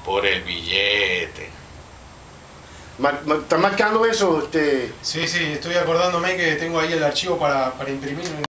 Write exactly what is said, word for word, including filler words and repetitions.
por el billete. ¿Estás marcando eso? Este... Sí, sí, estoy acordándome que tengo ahí el archivo para, para imprimir.